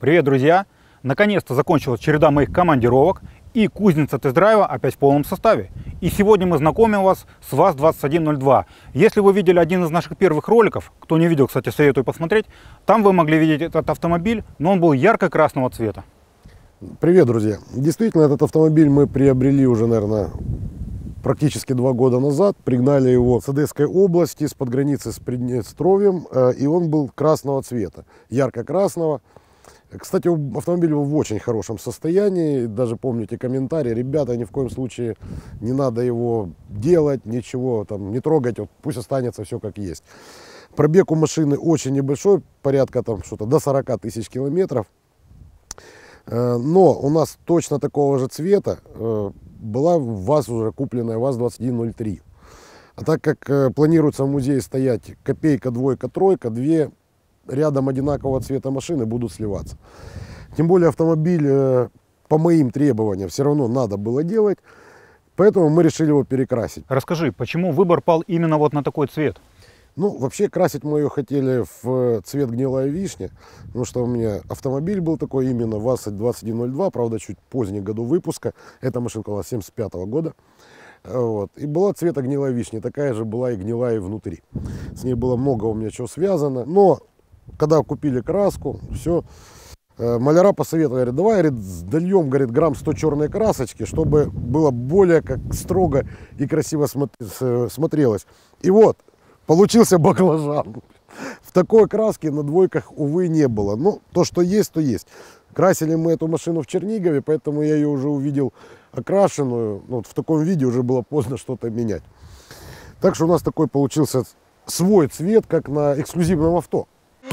Привет, друзья! Наконец-то закончилась череда моих командировок, и кузница тест-драйва опять в полном составе. И сегодня мы знакомим вас с ВАЗ-2102. Если вы видели один из наших первых роликов, кто не видел, кстати, советую посмотреть, там вы могли видеть этот автомобиль, но он был ярко-красного цвета. Привет, друзья! Действительно, этот автомобиль мы приобрели уже, наверное, практически 2 года назад. Пригнали его с Одесской области, с-под границы с Приднестровьем, и он был красного цвета, ярко-красного. Кстати, автомобиль в очень хорошем состоянии. Даже помните комментарии: ребята, ни в коем случае не надо его делать, ничего там не трогать, вот пусть останется все как есть. Пробег у машины очень небольшой, порядка там что-то до 40 тысяч километров. Но у нас точно такого же цвета была ВАЗ уже купленная ВАЗ-2103. А так как планируется в музее стоять копейка, двойка, тройка, две рядом одинакового цвета машины будут сливаться. Тем более автомобиль по моим требованиям все равно надо было делать, поэтому мы решили его перекрасить. Расскажи, почему выбор пал именно вот на такой цвет? Ну, вообще красить мы ее хотели в цвет гнилая вишня, потому что у меня автомобиль был такой именно ВАЗ-2102, правда чуть поздний году выпуска. Эта машинка у нас 75-го года. Вот. И была цвета гнилая вишня, такая же была и гнилая внутри. С ней было много у меня чего связано, но когда купили краску, все, маляра посоветовали: говорит, давай, говорит, дольем, говорит, грамм 100 черной красочки, чтобы было более как строго и красиво смотрелось. И вот, получился баклажан. В такой краске на двойках, увы, не было. Но то, что есть, то есть. Красили мы эту машину в Чернигове, поэтому я ее уже увидел окрашенную. Вот в таком виде уже было поздно что-то менять. Так что у нас такой получился свой цвет, как на эксклюзивном авто.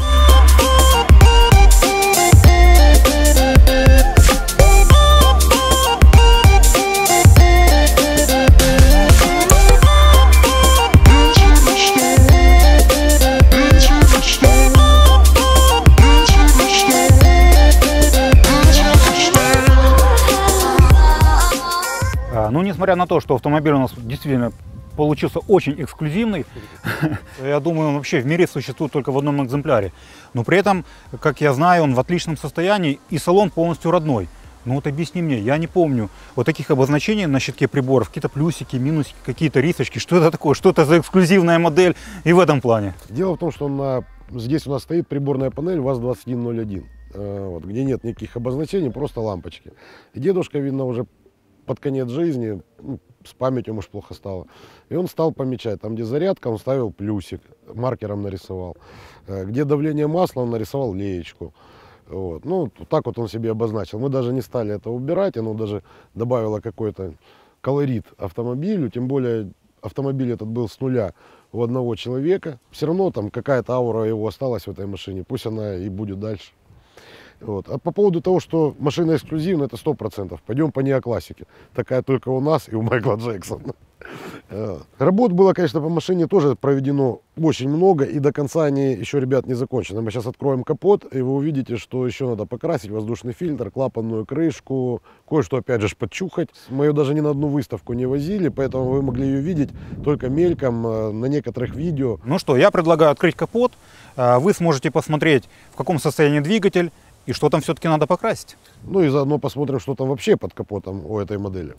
Ну, несмотря на то, что автомобиль у нас действительно получился очень эксклюзивный, я думаю, он вообще в мире существует только в одном экземпляре. Но при этом, как я знаю, он в отличном состоянии и салон полностью родной. Ну вот объясни мне, я не помню вот таких обозначений на щитке приборов, какие-то плюсики, минусики, какие-то рисочки. Что это такое? Что это за эксклюзивная модель и в этом плане? Дело в том, что здесь у нас стоит приборная панель ВАЗ-2101, вот, где нет никаких обозначений, просто лампочки. И дедушка, видно, уже под конец жизни, с памятью, может, плохо стало. И он стал помечать, там, где зарядка, он ставил плюсик, маркером нарисовал. Где давление масла, он нарисовал леечку. Вот. Ну, так вот он себе обозначил. Мы даже не стали это убирать, оно даже добавило какой-то колорит автомобилю. Тем более автомобиль этот был с нуля у одного человека. Все равно там какая-то аура его осталась в этой машине, пусть она и будет дальше. Вот. А по поводу того, что машина эксклюзивная, это 100%. Пойдем по неоклассике. Такая только у нас и у Майкла Джексона. Работ было, конечно, по машине тоже проведено очень много, и до конца они еще, ребят, не закончены. Мы сейчас откроем капот, и вы увидите, что еще надо покрасить: воздушный фильтр, клапанную крышку, кое-что опять же подчухать. Мы ее даже ни на одну выставку не возили, поэтому вы могли ее видеть только мельком на некоторых видео. Ну что, я предлагаю открыть капот, вы сможете посмотреть, в каком состоянии двигатель и что там все-таки надо покрасить. Ну и заодно посмотрим, что там вообще под капотом у этой модели.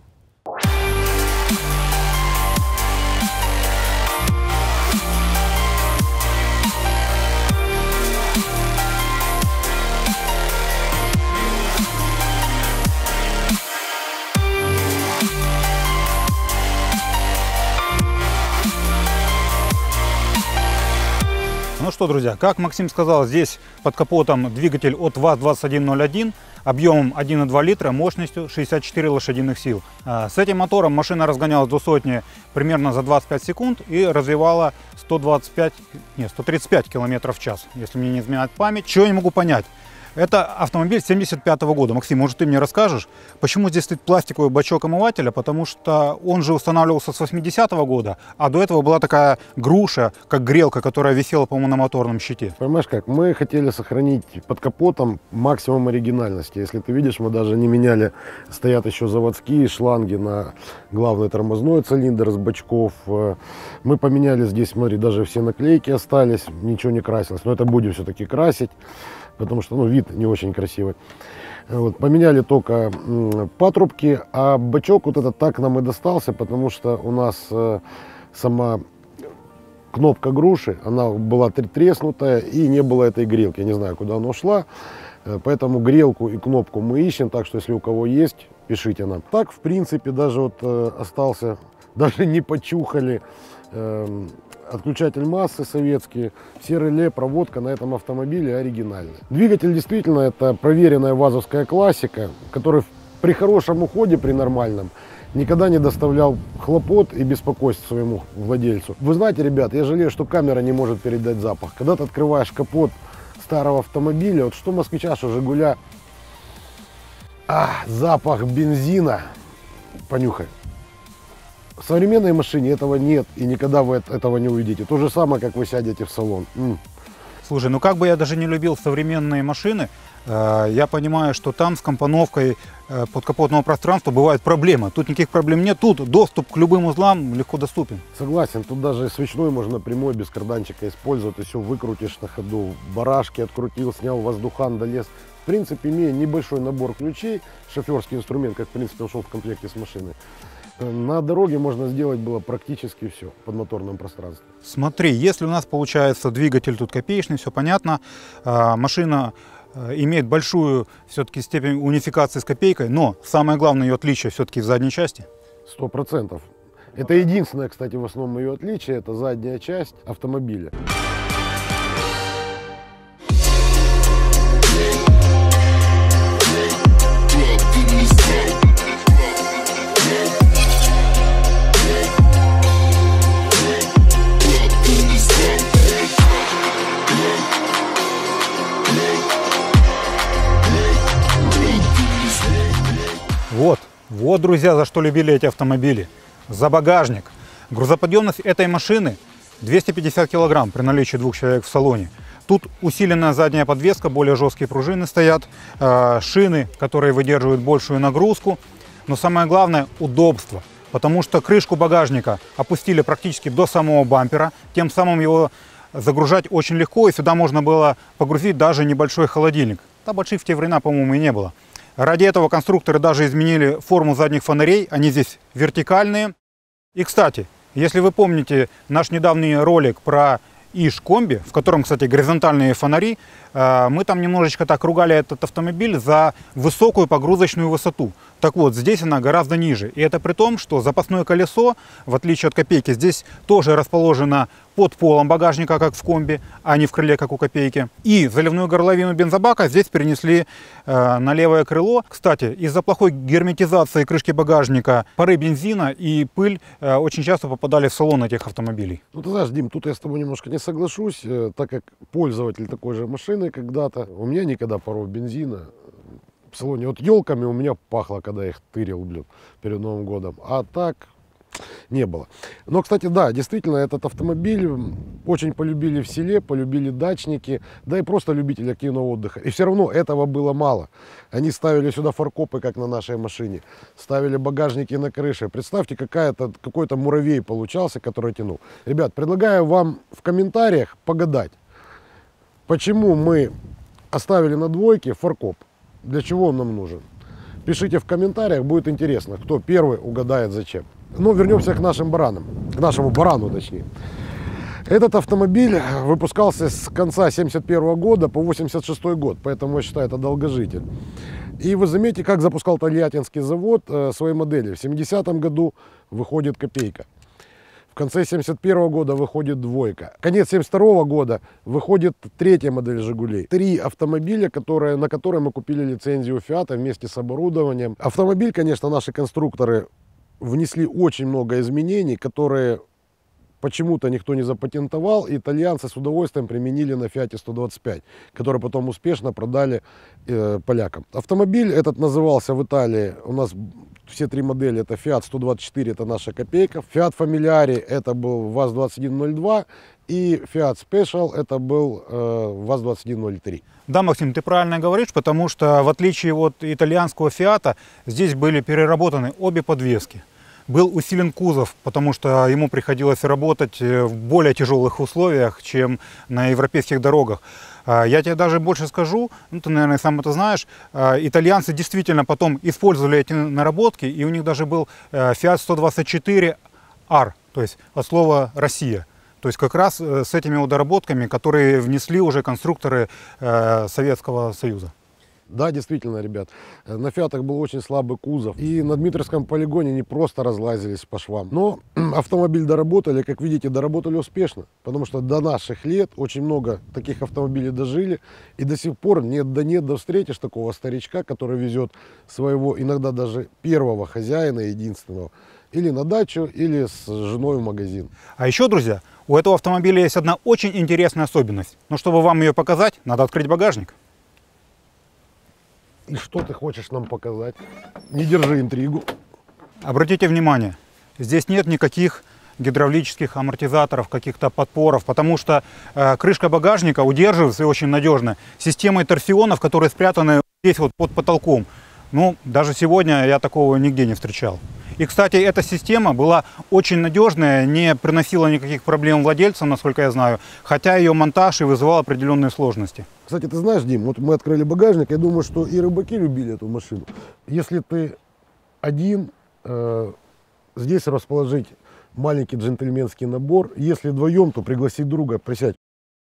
Ну что, друзья, как Максим сказал, здесь под капотом двигатель от ВАЗ-2101 объемом 1,2 литра, мощностью 64 лошадиных сил. С этим мотором машина разгонялась до сотни примерно за 25 секунд и развивала 135 км в час, если мне не изменяет память. Чего я не могу понять? Это автомобиль 75-го года. Максим, может, ты мне расскажешь, почему здесь стоит пластиковый бачок омывателя? Потому что он же устанавливался с 80-го года, а до этого была такая груша, как грелка, которая висела, по-моему, на моторном щите. Понимаешь как, мы хотели сохранить под капотом максимум оригинальности. Если ты видишь, мы даже не меняли, стоят еще заводские шланги на главный тормозной цилиндр с бачков. Мы поменяли здесь, смотри, даже все наклейки остались, ничего не красилось. Но это будем все-таки красить. потому что вид не очень красивый. Вот, поменяли только патрубки, а бачок вот этот так нам и достался, потому что у нас сама кнопка груши, она была треснутая и не было этой грелки. Я не знаю, куда она ушла, поэтому грелку и кнопку мы ищем, так что если у кого есть, пишите нам. Так, в принципе, даже вот остался, даже не почухали отключатель массы советский, все реле, проводка на этом автомобиле оригинальная. Двигатель действительно это проверенная вазовская классика, который при хорошем уходе, при нормальном, никогда не доставлял хлопот и беспокойств своему владельцу. Вы знаете, ребят, я жалею, что камера не может передать запах. Когда ты открываешь капот старого автомобиля, вот что москвича, что Жигуля, запах бензина, понюхай. В современной машине этого нет, и никогда вы этого не увидите. То же самое, как вы сядете в салон. Слушай, ну как бы я даже не любил современные машины, я понимаю, что там с компоновкой подкапотного пространства бывают проблемы. Тут никаких проблем нет, тут доступ к любым узлам легко доступен. Согласен, тут даже свечной можно прямой, без карданчика использовать. Ты все выкрутишь на ходу, барашки открутил, снял воздухан, долез. В принципе, имея небольшой набор ключей, шоферский инструмент, как в принципе он шел в комплекте с машиной, на дороге можно сделать было практически все в подмоторном пространстве. Смотри, если у нас получается двигатель тут копеечный, все понятно, машина имеет большую все-таки степень унификации с копейкой, но самое главное ее отличие все-таки в задней части. 100%. Это единственное, кстати, в основном ее отличие, это задняя часть автомобиля. Вот, друзья, за что любили эти автомобили. За багажник. Грузоподъемность этой машины 250 килограмм при наличии 2 человек в салоне. Тут усиленная задняя подвеска, более жесткие пружины стоят, шины, которые выдерживают большую нагрузку. Но самое главное – удобство. Потому что крышку багажника опустили практически до самого бампера. Тем самым его загружать очень легко, и сюда можно было погрузить даже небольшой холодильник. Да, больших в те времена, по-моему, и не было. Ради этого конструкторы даже изменили форму задних фонарей, они здесь вертикальные. И, кстати, если вы помните наш недавний ролик про Иж-комби, в котором, кстати, горизонтальные фонари, мы там немножечко так ругали этот автомобиль за высокую погрузочную высоту. Так вот, здесь она гораздо ниже. И это при том, что запасное колесо, в отличие от копейки, здесь тоже расположено под полом багажника, как в комби, а не в крыле, как у копейки. И заливную горловину бензобака здесь перенесли на левое крыло. Кстати, из-за плохой герметизации крышки багажника пары бензина и пыль очень часто попадали в салон этих автомобилей. Ну, ты знаешь, Дим, тут я с тобой немножко не соглашусь, так как пользователь такой же машины когда-то, у меня никогда паров бензина в салоне, вот елками у меня пахло, когда я их тырил, перед Новым годом, а так не было. Но, кстати, да, действительно, этот автомобиль очень полюбили в селе, полюбили дачники, да и просто любители активного отдыха. И все равно этого было мало. Они ставили сюда фаркопы, как на нашей машине, ставили багажники на крыше. Представьте, какой-то муравей получался, который тянул. Ребят, предлагаю вам в комментариях погадать, почему мы оставили на двойке фаркоп, для чего он нам нужен. Пишите в комментариях, будет интересно, кто первый угадает зачем. Но вернемся к нашим баранам, к нашему барану точнее. Этот автомобиль выпускался с конца 1971 года по 1986 год, поэтому я считаю, это долгожитель. И вы заметите, как запускал Тольяттинский завод свои модели. В 70-м году выходит копейка. В конце 1971 года выходит двойка. Конец 1972 года выходит третья модель «Жигулей». 3 автомобиля, на которые мы купили лицензию «Фиата» вместе с оборудованием. Автомобиль, конечно, наши конструкторы внесли очень много изменений, которые почему-то никто не запатентовал, и итальянцы с удовольствием применили на Фиате 125, который потом успешно продали полякам. Автомобиль этот назывался в Италии, у нас все 3 модели, это Fiat 124, это наша копейка, Fiat Familiare, это был ВАЗ-2102, и Fiat Special, это был ВАЗ-2103. Да, Максим, ты правильно говоришь, потому что в отличие от итальянского Фиата, здесь были переработаны обе подвески. был усилен кузов, потому что ему приходилось работать в более тяжелых условиях, чем на европейских дорогах. Я тебе даже больше скажу, ну, ты, наверное, сам это знаешь, итальянцы действительно потом использовали эти наработки, и у них даже был Fiat 124 R, то есть от слова «Россия». То есть как раз с этими вот доработками, которые внесли уже конструкторы Советского Союза. Да, действительно, ребят, на «Фиатах» был очень слабый кузов, и на Дмитровском полигоне они просто разлазились по швам. Но автомобиль доработали, как видите, доработали успешно, потому что до наших лет очень много таких автомобилей дожили, и до сих пор да встретишь такого старичка, который везет своего, иногда даже первого хозяина, единственного, или на дачу, или с женой в магазин. А еще, друзья, у этого автомобиля есть одна очень интересная особенность. Но чтобы вам ее показать, надо открыть багажник. И что ты хочешь нам показать? Не держи интригу. Обратите внимание, здесь нет никаких гидравлических амортизаторов, каких-то подпоров, потому что крышка багажника удерживается и очень надежно системой торсионов, которые спрятаны здесь вот под потолком. Ну, даже сегодня я такого нигде не встречал. И, кстати, эта система была очень надежная, не приносила никаких проблем владельцам, насколько я знаю, хотя ее монтаж и вызывал определенные сложности. Кстати, ты знаешь, Дим, вот мы открыли багажник, я думаю, что и рыбаки любили эту машину. Если ты один, здесь расположить маленький джентльменский набор, если вдвоем, то пригласить друга, присядь.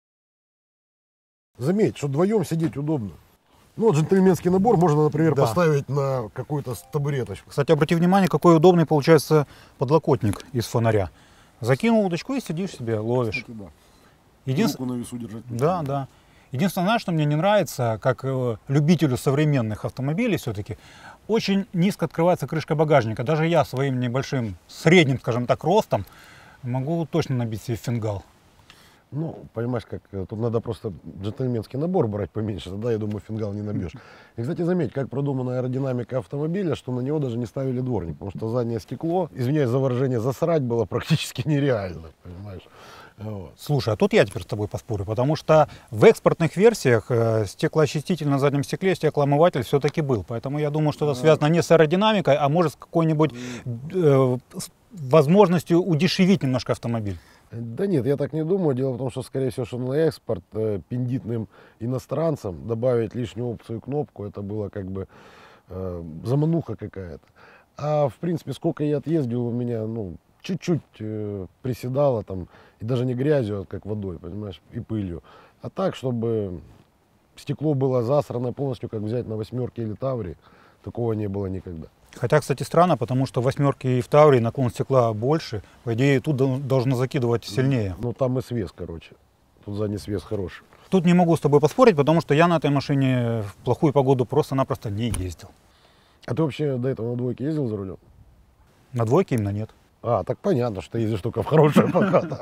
Заметь, что вдвоем сидеть удобно. Ну, джентльменский набор можно, например, поставить на какую-то табуреточку. Кстати, обрати внимание, какой удобный получается подлокотник из фонаря. Закинул удочку и сидишь себе, ловишь. Да. Руку на весу держать. Да, да. Единственное, знаешь, что мне не нравится, как любителю современных автомобилей все-таки, очень низко открывается крышка багажника. Даже я своим небольшим, средним, скажем так, ростом могу точно набить себе фингал. Ну, понимаешь, как тут надо просто джентльменский набор брать поменьше, тогда, я думаю, фингал не набьешь. И, кстати, заметь, как продумана аэродинамика автомобиля, что на него даже не ставили дворник, потому что заднее стекло, извиняюсь за выражение, засрать было практически нереально, понимаешь. Вот. Слушай, а тут я теперь с тобой поспорю, потому что в экспортных версиях стеклоочиститель на заднем стекле, стеклоомыватель все-таки был. Поэтому я думаю, что это связано не с аэродинамикой, а может с какой-нибудь возможностью удешевить немножко автомобиль. Да нет, я так не думаю. Дело в том, что, скорее всего, что на экспорт пендитным иностранцам добавить лишнюю опцию кнопку, это было как бы замануха какая-то. А в принципе, сколько я отъездил, у меня, ну, чуть-чуть приседало там, и даже не грязью, а как водой, понимаешь, и пылью. А так, чтобы стекло было засрано полностью, как взять на восьмерке или Таврии, такого не было никогда. Хотя, кстати, странно, потому что в восьмерке и в Таврии наклон стекла больше. По идее, тут должно закидывать сильнее. Ну, там и свес, короче. Тут задний свес хороший. Тут не могу с тобой поспорить, потому что я на этой машине в плохую погоду просто-напросто не ездил. А ты вообще до этого на двойке ездил за рулем? На двойке именно нет. А, так понятно, что ты ездишь только в хорошую погоду.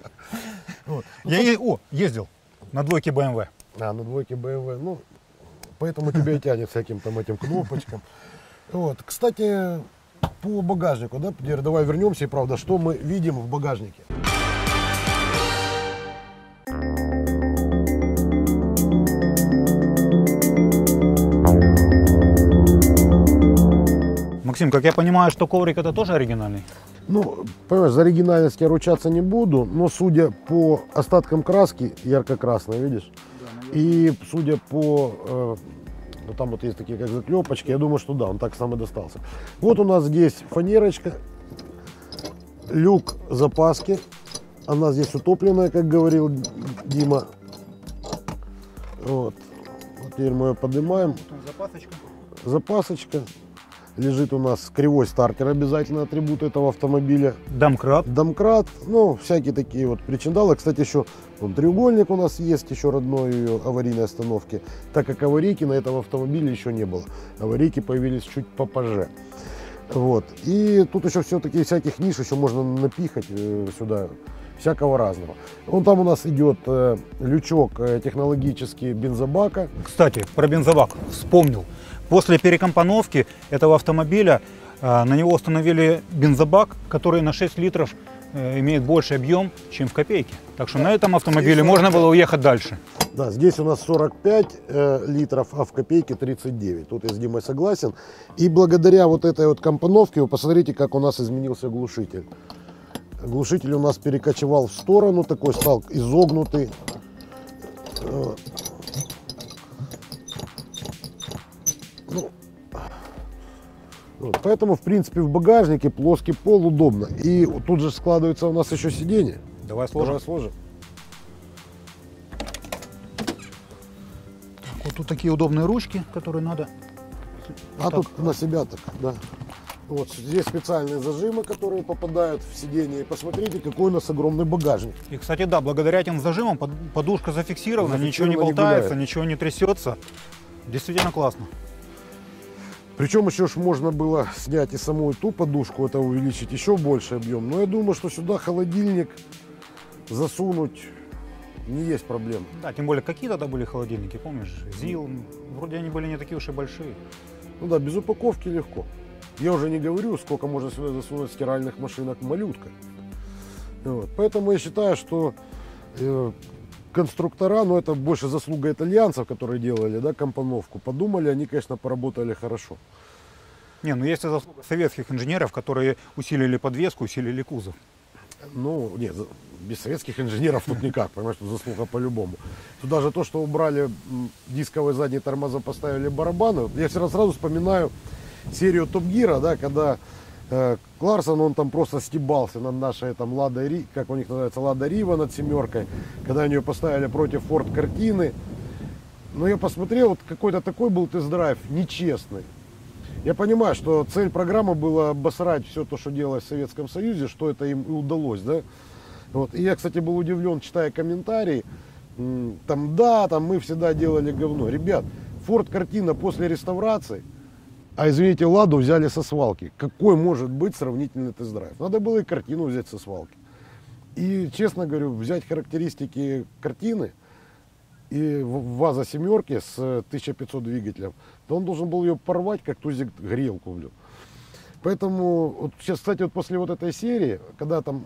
Я ездил на двойке BMW. А, на двойке BMW, ну, поэтому тебя и тянет всяким там этим кнопочкам. Вот, кстати, по багажнику, да, теперь давай вернемся, и правда, что мы видим в багажнике. Максим, как я понимаю, что коврик это тоже оригинальный? Ну, понимаешь, за оригинальность я ручаться не буду, но судя по остаткам краски, ярко-красной, видишь, и судя по... ну, там вот есть такие как заклепочки, я думаю, что да, он так сам и достался. Вот у нас здесь фанерочка, люк запаски, она здесь утопленная, как говорил Дима. Вот теперь мы ее поднимаем. Запасочка. Запасочка. Лежит у нас кривой стартер, обязательно атрибут этого автомобиля. Домкрат. Домкрат, ну, всякие такие вот причиндалы. Кстати, еще вон, треугольник у нас есть, еще родной ее аварийной остановки. Так как аварийки на этом автомобиле еще не было. Аварийки появились чуть попозже. Вот. И тут еще все-таки всяких ниш еще можно напихать сюда, всякого разного. Вон там у нас идет лючок технологический бензобака. Кстати, про бензобак вспомнил. После перекомпоновки этого автомобиля на него установили бензобак, который на 6 литров имеет больший объем, чем в Копейке. Так что на этом автомобиле можно было уехать дальше. Да, здесь у нас 45 литров, а в Копейке 39. Тут я с Димой согласен. И благодаря вот этой вот компоновке, вы посмотрите, как у нас изменился глушитель. Глушитель у нас перекочевал в сторону, такой стал изогнутый. Ну, вот, поэтому, в принципе, в багажнике плоский пол удобно. И тут же складывается у нас еще сиденье. Давай сложим. Давай сложим. Вот тут такие удобные ручки, которые надо. А вот тут так. на себя так, да. Вот здесь специальные зажимы, которые попадают в сиденье. И посмотрите, какой у нас огромный багажник. И, кстати, да, благодаря этим зажимам подушка зафиксирована, ничего не Зафиксирована, не болтается, гуляет. ничего не трясется. Действительно классно. Причем еще ж можно было снять и саму эту подушку, это увеличить еще больше объем. Но я думаю, что сюда холодильник засунуть не есть проблем. Да, тем более, какие тогда были холодильники, помнишь? ЗИЛ, вроде они были не такие уж и большие. Ну да, без упаковки легко. Я уже не говорю, сколько можно сюда засунуть стиральных машинок малютка. Вот. Поэтому я считаю, что конструктора, но это больше заслуга итальянцев, которые делали, да, компоновку, подумали, они, конечно, поработали хорошо. Не, ну есть и заслуга советских инженеров, которые усилили подвеску, усилили кузов. Ну, нет, без советских инженеров тут никак, понимаешь, тут заслуга по-любому. Тут даже то, что убрали дисковые задние тормоза, поставили барабаны. Я сразу вспоминаю серию Топ Гира, да, когда Кларсон, он там просто стебался над нашей там Лада, как у них называется, Лада Рива над семеркой, когда они ее поставили против Форд Картины. Но я посмотрел, вот какой-то такой был тест-драйв, нечестный. Я понимаю, что цель программы была обосрать все то, что делалось в Советском Союзе, что это им и удалось, да. Вот. И я, кстати, был удивлен, читая комментарии, там, да, там мы всегда делали говно. Ребят, Форд Картина после реставрации, а извините, Ладу взяли со свалки. Какой может быть сравнительный тест-драйв? Надо было и Картину взять со свалки. И, честно говорю, взять характеристики Картины и ВАЗа семерки с 1500 двигателем, то он должен был ее порвать, как тузик грелку, блин. Поэтому, вот сейчас, кстати, вот после вот этой серии, когда там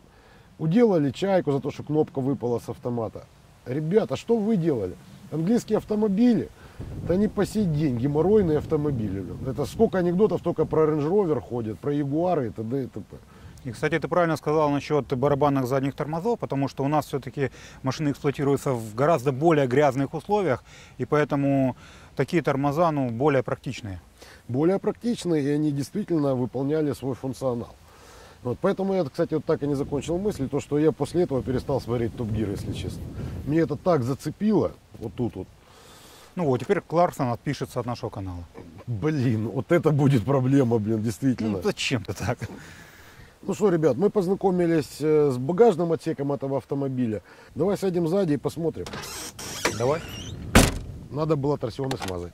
уделали чайку за то, что кнопка выпала с автомата. Ребята, что вы делали? Английские автомобили, это не по сей день геморройные автомобили. Блин. Это сколько анекдотов только про Range Rover ходит, про Ягуары и т.д. и т.п. И, кстати, ты правильно сказал насчет барабанных задних тормозов, потому что у нас все-таки машины эксплуатируются в гораздо более грязных условиях, и поэтому такие тормоза, ну, более практичные. Более практичные, и они действительно выполняли свой функционал. Вот, поэтому я, кстати, вот так и не закончил мысль, то, что я после этого перестал смотреть Топ Гир, если честно. Мне это так зацепило, вот тут вот. Ну вот, теперь Кларсон отпишется от нашего канала. Блин, вот это будет проблема, блин, действительно. Ну, зачем ты так? Ну что, ребят, мы познакомились с багажным отсеком этого автомобиля. Давай сядем сзади и посмотрим. Давай. Надо было торсионы смазать.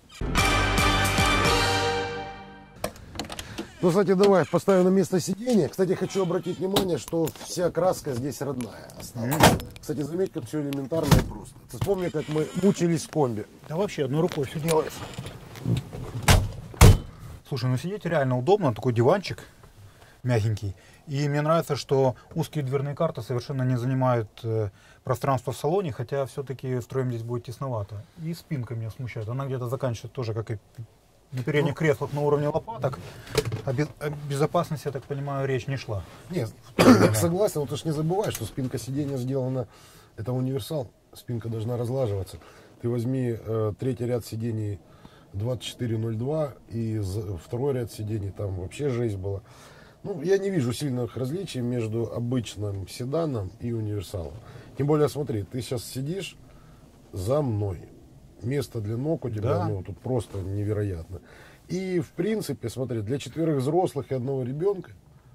Ну, кстати, давай поставим на место сиденья. Кстати, хочу обратить внимание, что вся краска здесь родная осталась. Кстати, заметь, как все элементарно и просто. Ты вспомни, как мы мучились в комби. Да вообще одной рукой все делается. Слушай, ну сидеть реально удобно, такой диванчик мягенький. И мне нравится, что узкие дверные карты совершенно не занимают пространство в салоне, хотя все-таки строим здесь будет тесновато. И спинка меня смущает. Она где-то заканчивается тоже, как и на передних креслах на уровне лопаток. О безопасности, я так понимаю, речь не шла. Нет, согласен, но ты ж не забывай, что спинка сиденья сделана, это универсал, спинка должна разлаживаться. Ты возьми третий ряд сидений 2402 и второй ряд сидений, там вообще жесть была. Ну, я не вижу сильных различий между обычным седаном и универсалом. Тем более, смотри, ты сейчас сидишь за мной. Место для ног у тебя, Да. ну, тут просто невероятно. И, в принципе, смотри, для 4 взрослых и 1 ребенка,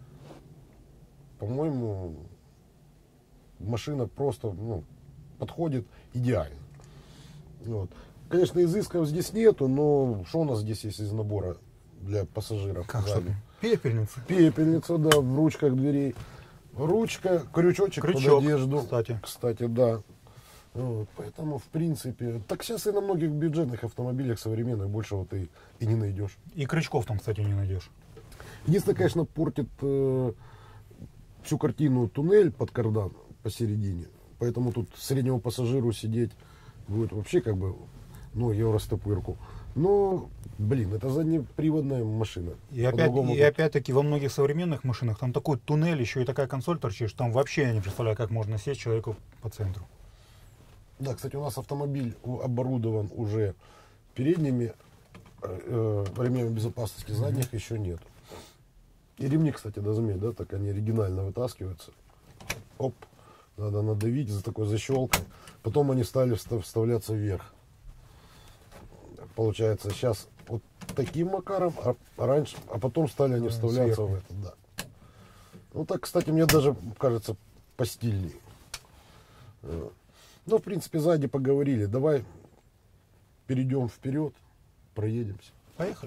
по-моему, машина просто, ну, подходит идеально. Вот. Конечно, изысков здесь нету, но что у нас здесь есть из набора для пассажиров? Как что? Сзади? Пепельница. Пепельница, да, в ручках дверей. Ручка, крючочек под Крючок, одежду. кстати. Да. Вот, поэтому, в принципе, так сейчас и на многих бюджетных автомобилях современных больше вот и не найдешь. И крючков там, кстати, не найдешь. Единственное, конечно, портит всю картину туннель под кардан посередине. Поэтому тут среднему пассажиру сидеть будет вообще как бы ноги в растопырку. Но, блин, это заднеприводная машина. И опять-таки во многих современных машинах там такой туннель, еще и такая консоль торчит, что там вообще я не представляю, как можно сесть человеку по центру. Да, кстати, у нас автомобиль оборудован уже передними ремнями безопасности, задних еще нет. И ремни, кстати, да, заметь, да, так они оригинально вытаскиваются. Оп, надо надавить за такой защелкой. Потом они стали вставляться вверх. Получается, сейчас вот таким макаром, а потом стали они вставляться сверху. в это, да. Ну так, кстати, мне даже кажется постильней. Ну, в принципе, сзади поговорили. Давай перейдем вперед, проедемся. Поехали.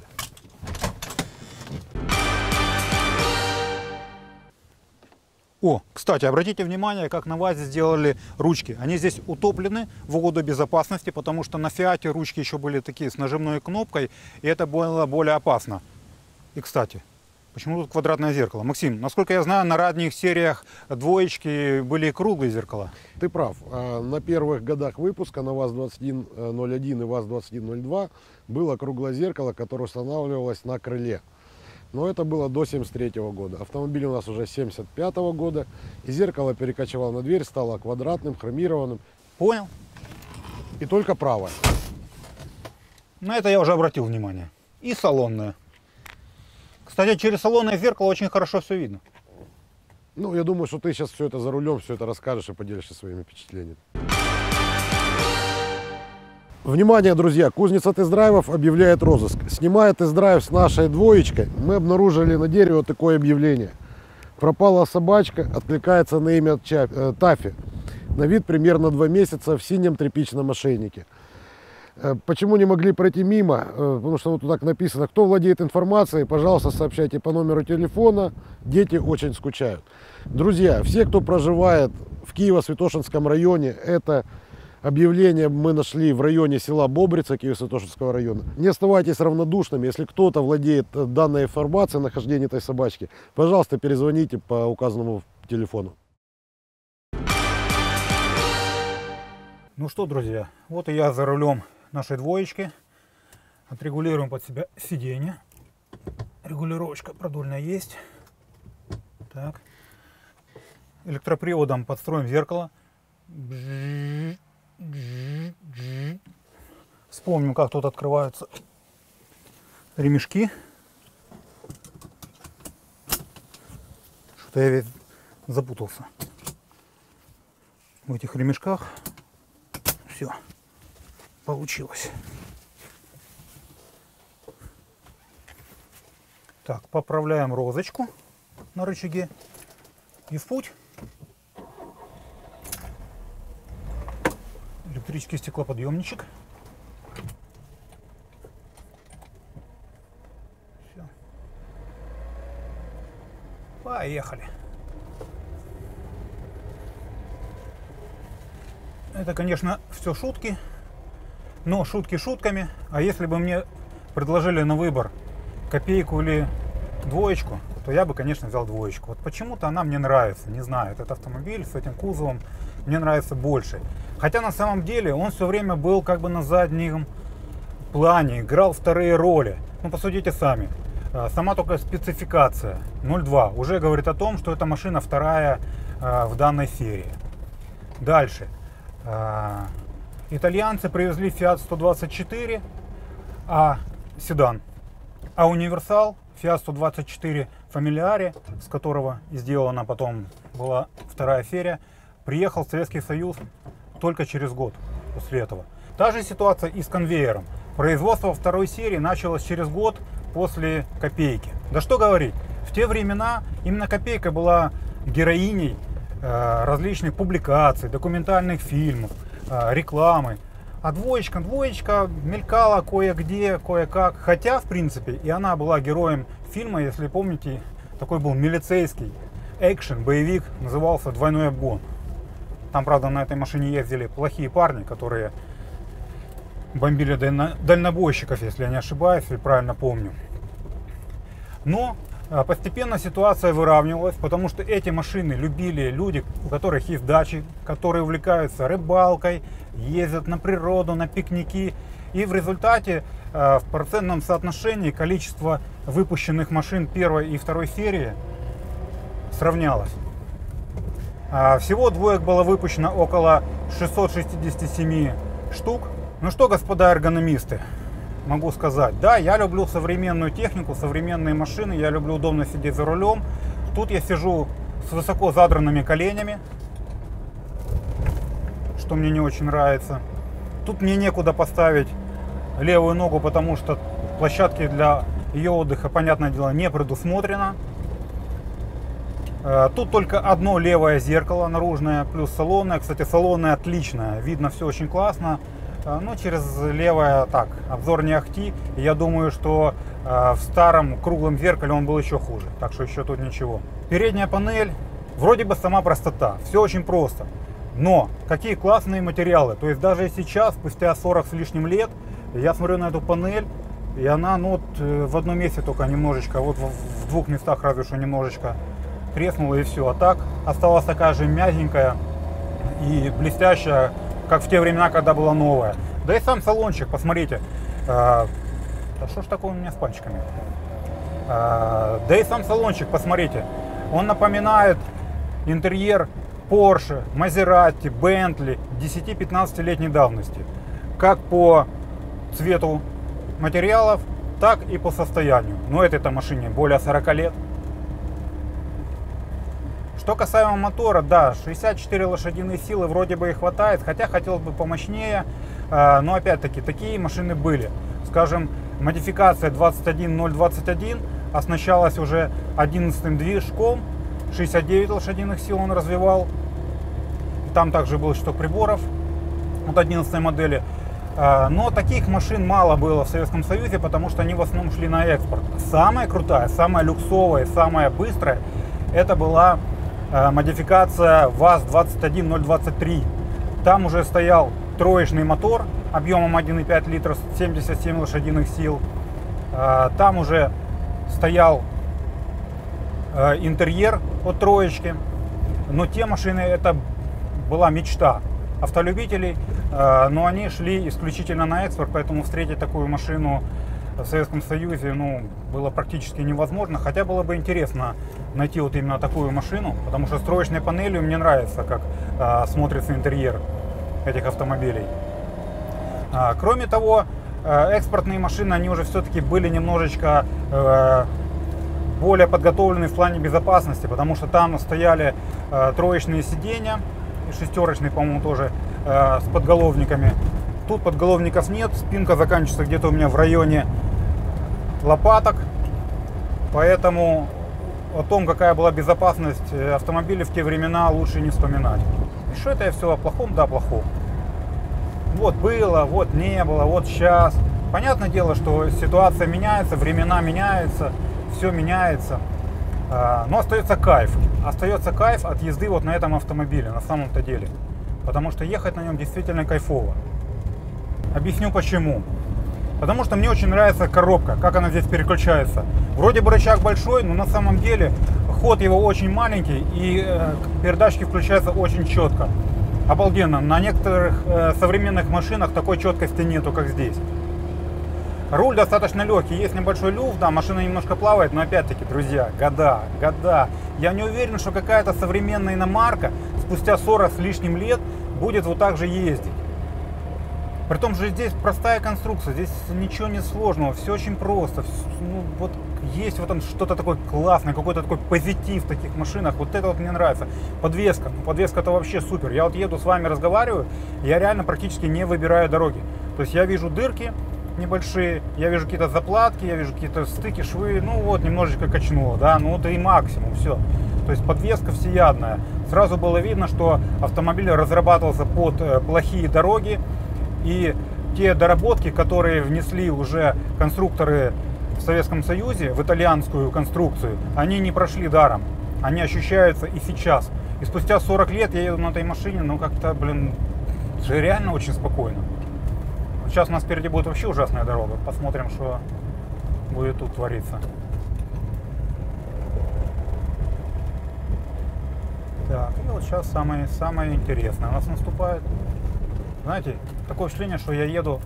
О, кстати, обратите внимание, как на ВАЗе сделали ручки. Они здесь утоплены в угоду безопасности, потому что на Фиате ручки еще были такие с нажимной кнопкой, и это было более опасно. И, кстати, почему тут квадратное зеркало? Максим, насколько я знаю, на ранних сериях двоечки были круглые зеркала. Ты прав. На первых годах выпуска на ВАЗ-2101 и ВАЗ-2102 было круглое зеркало, которое устанавливалось на крыле. Но это было до 1973 года. Автомобиль у нас уже 1975 года. И зеркало перекочевало на дверь, стало квадратным, хромированным. Понял? И только правое. На это я уже обратил внимание. И салонное. Кстати, через салонное зеркало очень хорошо все видно. Ну, я думаю, что ты сейчас все это за рулем, все это расскажешь и поделишься своими впечатлениями. Внимание, друзья! Кузница тест-драйвов объявляет розыск. Снимая тест-драйв с нашей двоечкой, мы обнаружили на дереве вот такое объявление. Пропала собачка, откликается на имя Тафи. На вид примерно 2 месяца, в синем тряпичном ошейнике. Почему не могли пройти мимо? Потому что вот так написано: кто владеет информацией, пожалуйста, сообщайте по номеру телефона. Дети очень скучают. Друзья, все, кто проживает в Киево-Святошинском районе, это объявление мы нашли в районе села Бобрица Киево-Святошинского района. Не оставайтесь равнодушными. Если кто-то владеет данной информацией о нахождении этой собачки, пожалуйста, перезвоните по указанному телефону. Ну что, друзья, вот и я за рулем нашей двоечки. Отрегулируем под себя сиденье. Регулировочка продольная есть. Так. Электроприводом подстроим зеркало. Вспомним, как тут открываются ремешки. Что-то я весь запутался в этих ремешках. Все, получилось. Так, поправляем розочку на рычаге и в путь. Электрический стеклоподъемничек. Все. Поехали. Это, конечно, все шутки, но шутки шутками. А если бы мне предложили на выбор копейку или двоечку, то я бы, конечно, взял двоечку. Вот почему-то она мне нравится, не знаю, этот автомобиль с этим кузовом мне нравится больше. Хотя на самом деле он все время был как бы на заднем плане, играл вторые роли. Ну, посудите сами. Сама только спецификация 02 уже говорит о том, что эта машина вторая в данной серии. Дальше. Итальянцы привезли Fiat 124, седан, а универсал Fiat 124 Familiare, с которого сделана потом была вторая серия, приехал в Советский Союз только через год после этого. Та же ситуация и с конвейером. Производство второй серии началось через год после Копейки. Да что говорить, в те времена именно Копейка была героиней различных публикаций, документальных фильмов, рекламы. А двоечка мелькала кое-где, кое-как. Хотя, в принципе, и она была героем фильма, если помните, такой был милицейский экшен, боевик, назывался «Двойной обгон». Там, правда, на этой машине ездили плохие парни, которые бомбили дальнобойщиков, если я не ошибаюсь, или правильно помню. Но Постепенно ситуация выравнивалась, потому что эти машины любили люди, у которых есть дачи, которые увлекаются рыбалкой, ездят на природу, на пикники. И в результате в процентном соотношении количество выпущенных машин первой и второй серии сравнялось. Всего двоек было выпущено около 667 штук. Ну что, господа эргономисты, могу сказать, да, я люблю современную технику, современные машины, я люблю удобно сидеть за рулем. Тут я сижу с высоко задранными коленями, что мне не очень нравится. Тут мне некуда поставить левую ногу, потому что площадки для ее отдыха, понятное дело, не предусмотрено. Тут только одно левое зеркало наружное, плюс салонное. Кстати, салонное отличное, видно все очень классно. Но через левое, так, обзор не ахти. Я думаю, что в старом круглом зеркале он был еще хуже. Так что еще тут ничего. Передняя панель, вроде бы сама простота. Все очень просто. Но какие классные материалы. То есть даже сейчас, спустя 40 с лишним лет, я смотрю на эту панель, и она, ну, вот, в одном месте только немножечко, вот в двух местах разве что немножечко треснула, и все. А так осталась такая же мягенькая и блестящая, как в те времена, когда была новая. Да и сам салончик, посмотрите. Да что ж такое у меня с пальчиками? Да и сам салончик, посмотрите. Он напоминает интерьер Porsche, Maserati, Bentley 10-15-летней давности. Как по цвету материалов, так и по состоянию. Но этой-то машине более 40 лет. Что касаемо мотора, да, 64 лошадиные силы вроде бы и хватает, хотя хотелось бы помощнее, но опять-таки такие машины были. Скажем, модификация 21021 оснащалась уже 11-м движком, 69 лошадиных сил он развивал. Там также был щиток приборов от 11 модели. Но таких машин мало было в Советском Союзе, потому что они в основном шли на экспорт. Самая крутая, самая люксовая, самая быстрая это была модификация ВАЗ-21023. Там уже стоял троечный мотор объемом 1,5 литра, 77 лошадиных сил. Там уже стоял интерьер от троечки. Но те машины, это была мечта автолюбителей, но они шли исключительно на экспорт, поэтому встретить такую машину в Советском Союзе, ну, было практически невозможно. Хотя было бы интересно найти вот именно такую машину, потому что с троечной панелью мне нравится, как смотрится интерьер этих автомобилей. Кроме того, экспортные машины, они уже все-таки были немножечко более подготовлены в плане безопасности, потому что там стояли троечные сиденья, и шестерочные, по-моему, тоже с подголовниками. Тут подголовников нет, спинка заканчивается где-то у меня в районе лопаток, поэтому о том, какая была безопасность автомобиля в те времена, лучше не вспоминать. И что это я все о плохом? Да, плохом. Вот было, вот не было, вот сейчас. Понятное дело, что ситуация меняется, времена меняются, все меняется. Но остается кайф. Остается кайф от езды вот на этом автомобиле, на самом-то деле. Потому что ехать на нем действительно кайфово. Объясню почему. Потому что мне очень нравится коробка, как она здесь переключается. Вроде бы рычаг большой, но на самом деле ход его очень маленький и передачки включаются очень четко. Обалденно. На некоторых современных машинах такой четкости нету, как здесь. Руль достаточно легкий, есть небольшой люфт, да, машина немножко плавает, но опять-таки, друзья, года. Я не уверен, что какая-то современная иномарка спустя 40 с лишним лет будет вот так же ездить. При том же здесь простая конструкция, здесь ничего не сложного, все очень просто. Ну, вот есть в этом что-то такое классное, какой-то такой позитив в таких машинах, вот это вот мне нравится. Подвеска, подвеска это вообще супер. Я вот еду с вами разговариваю, я реально практически не выбираю дороги. То есть я вижу дырки небольшие, я вижу какие-то заплатки, я вижу какие-то стыки, швы, ну вот немножечко качнуло, да, ну это и максимум, все. То есть подвеска всеядная. Сразу было видно, что автомобиль разрабатывался под плохие дороги, и те доработки, которые внесли уже конструкторы в Советском Союзе в итальянскую конструкцию, они не прошли даром, они ощущаются и сейчас. И спустя 40 лет я еду на этой машине, ну как-то, блин, реально очень спокойно. Сейчас у нас впереди будет вообще ужасная дорога. Посмотрим, что будет тут твориться. Так, и вот сейчас самое интересное у нас наступает. Знаете, такое впечатление, что я еду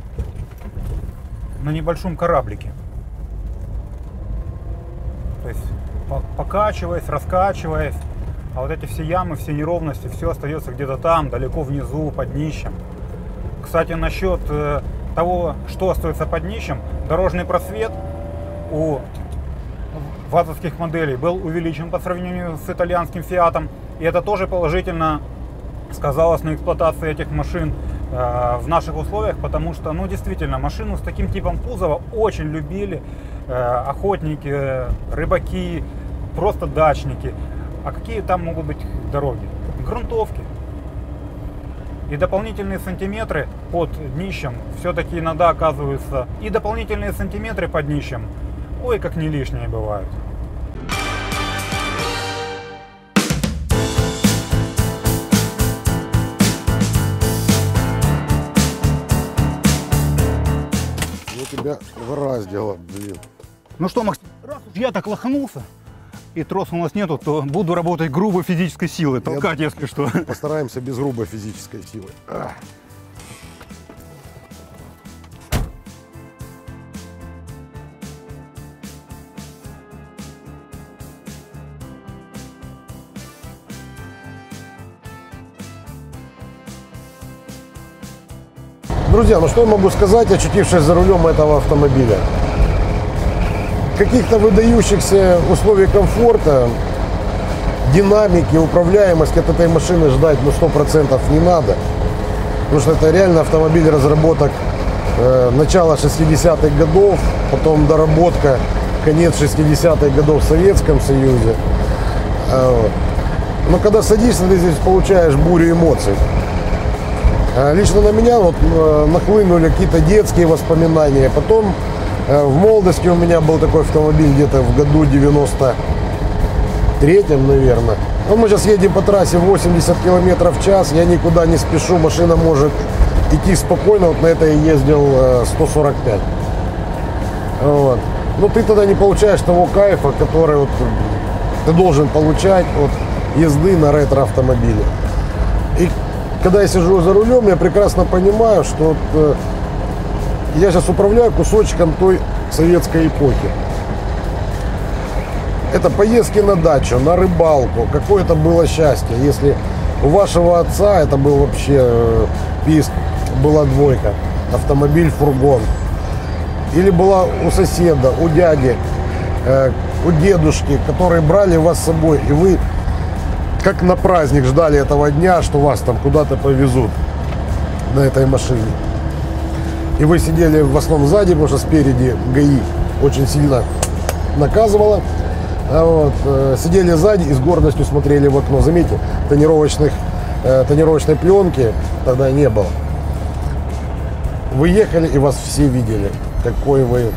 на небольшом кораблике. То есть покачиваясь, раскачиваясь, а вот эти все ямы, все неровности, все остается где-то там, далеко внизу, под днищем. Кстати, насчет того, что остается под днищем, дорожный просвет у вазовских моделей был увеличен по сравнению с итальянским Фиатом, и это тоже положительно сказалось на эксплуатации этих машин в наших условиях, потому что, ну, действительно, машину с таким типом кузова очень любили охотники, рыбаки, просто дачники. А какие там могут быть дороги? Грунтовки. И дополнительные сантиметры под днищем все-таки иногда оказываются, и дополнительные сантиметры под днищем, ой, как не лишние бывают. Я тебя выраздила, блин. Ну что, Максим, раз уж я так лоханулся, и троса у нас нету, то буду работать грубой физической силой, толкать, если что. Постараемся без грубой физической силы. Друзья, ну что я могу сказать, очутившись за рулем этого автомобиля? Каких-то выдающихся условий комфорта, динамики, управляемости от этой машины ждать 100% не надо. Потому что это реально автомобиль разработок начала 60-х годов, потом доработка конец 60-х годов в Советском Союзе. Но когда садишься, ты здесь получаешь бурю эмоций. Лично на меня вот нахлынули какие-то детские воспоминания. Потом в молодости у меня был такой автомобиль где-то в году 93-м, наверное. Ну, мы сейчас едем по трассе 80 км в час, я никуда не спешу, машина может идти спокойно. Вот на это я ездил 145. Вот. Но ты тогда не получаешь того кайфа, который вот ты должен получать от езды на ретро-автомобиле. И когда я сижу за рулем, я прекрасно понимаю, что вот, я сейчас управляю кусочком той советской эпохи. Это поездки на дачу, на рыбалку, какое-то было счастье. Если у вашего отца это был вообще писк, была двойка, автомобиль, фургон. Или была у соседа, у дяди, у дедушки, которые брали вас с собой, и вы как на праздник ждали этого дня, что вас там куда-то повезут на этой машине. И вы сидели в основном сзади, потому что спереди ГАИ очень сильно наказывала. Вот. Сидели сзади и с гордостью смотрели в окно. Заметьте, тонировочной пленки тогда не было. Вы ехали, и вас все видели, какой вы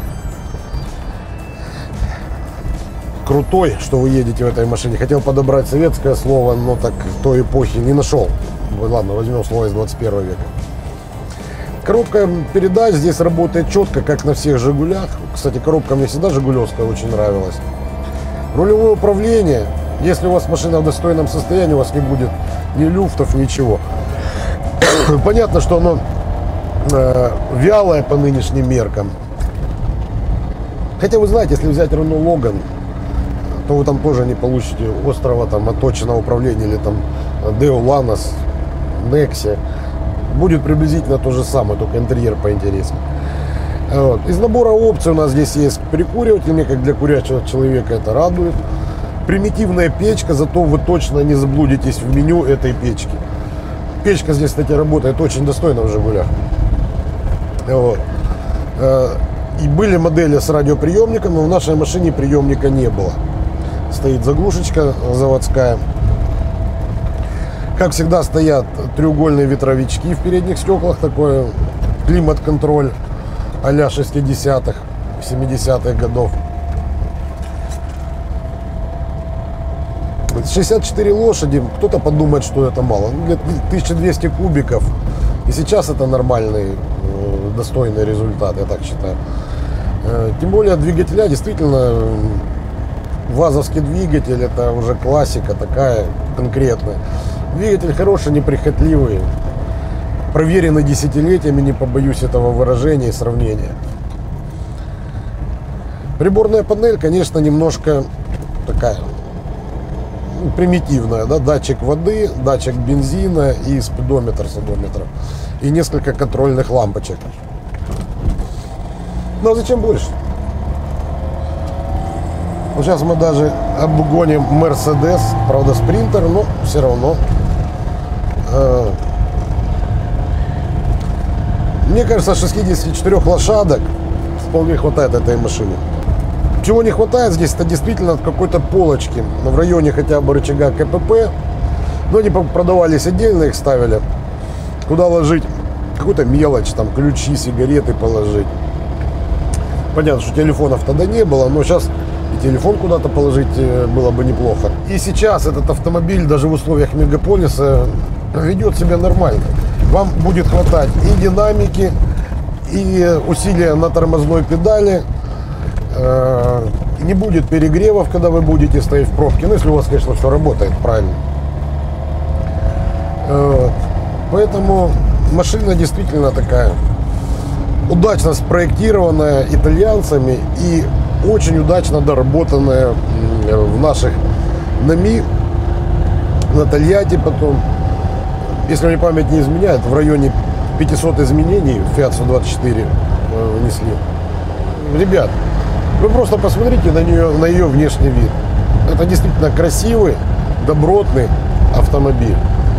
крутой, что вы едете в этой машине. Хотел подобрать советское слово, но так той эпохи не нашел. Ладно, возьмем слово из 21 века. Коробка передач здесь работает четко, как на всех «Жигулях». Кстати, коробка мне всегда «Жигулевская» очень нравилась. Рулевое управление. Если у вас машина в достойном состоянии, у вас не будет ни люфтов, ничего. Понятно, что оно вялое по нынешним меркам. Хотя вы знаете, если взять Renault Logan, то вы там тоже не получите острого там отточенного управления, или там Deo Lanos, Nexia. Будет приблизительно то же самое, только интерьер поинтереснее. Вот. Из набора опций у нас здесь есть прикуриватель, мне как для курящего человека это радует. Примитивная печка, зато вы точно не заблудитесь в меню этой печки. Печка здесь, кстати, работает очень достойно в «Жигулях». Вот. И были модели с радиоприемником, но в нашей машине приемника не было. Стоит заглушечка заводская. Как всегда, стоят треугольные ветровички в передних стеклах. Такой климат-контроль а-ля 60-х, 70-х годов. 64 лошади. Кто-то подумает, что это мало. 1200 кубиков. И сейчас это нормальный, достойный результат, я так считаю. Тем более двигателя действительно ВАЗовский двигатель, это уже классика такая конкретная. Двигатель хороший, неприхотливый, проверенный десятилетиями, не побоюсь этого выражения и сравнения. Приборная панель, конечно, немножко такая примитивная, да? Датчик воды, датчик бензина и спидометр с одометром. И несколько контрольных лампочек. Ну а зачем больше? Вот сейчас мы даже обгоним Mercedes, правда спринтер, но все равно. Мне кажется, 64 лошадок вполне хватает этой машины. Чего не хватает здесь, это действительно какой-то полочки в районе хотя бы рычага КПП. Но они продавались отдельно, их ставили. Куда ложить какую-то мелочь, там ключи, сигареты положить. Понятно, что телефонов тогда не было, но сейчас и телефон куда-то положить было бы неплохо. И сейчас этот автомобиль даже в условиях мегаполиса ведет себя нормально. Вам будет хватать и динамики, и усилия на тормозной педали. Не будет перегревов, когда вы будете стоять в пробке. Ну, если у вас, конечно, все работает правильно. Поэтому машина действительно такая удачно спроектированная итальянцами и очень удачно доработанная в наших НАМИ, на Тольятти потом. Если мне память не изменяет, в районе 500 изменений в Fiat 124 внесли. Ребят, вы просто посмотрите на нее, на ее внешний вид. Это действительно красивый, добротный автомобиль.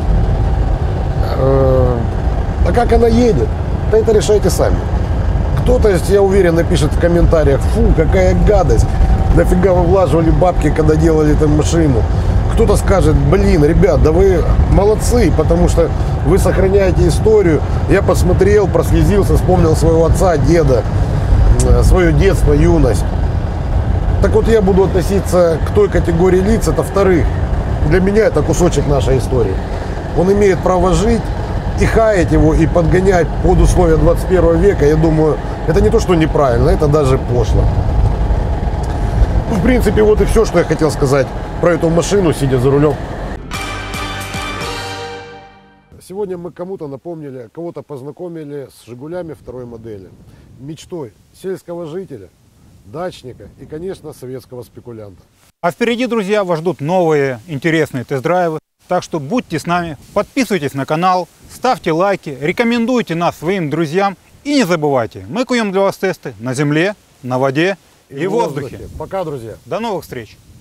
А как она едет, то это решайте сами. Кто-то, я уверен, напишет в комментариях: фу, какая гадость, нафига вы влаживали бабки, когда делали эту машину. Кто-то скажет: блин, ребят, да вы молодцы, потому что вы сохраняете историю. Я посмотрел, прослезился, вспомнил своего отца, деда, свое детство, юность. Так вот, я буду относиться к той категории лиц, это вторых. Для меня это кусочек нашей истории. Он имеет право жить, и хаять его, и подгонять под условия 21 века, я думаю, это не то, что неправильно, это даже пошло. Ну, в принципе, вот и все, что я хотел сказать про эту машину, сидя за рулем. Сегодня мы кому-то напомнили, кого-то познакомили с «Жигулями» второй модели. Мечтой сельского жителя, дачника и, конечно, советского спекулянта. А впереди, друзья, вас ждут новые интересные тест-драйвы. Так что будьте с нами, подписывайтесь на канал, ставьте лайки, рекомендуйте нас своим друзьям. И не забывайте, мы куем для вас тесты на земле, на воде и в воздухе. Пока, друзья. До новых встреч!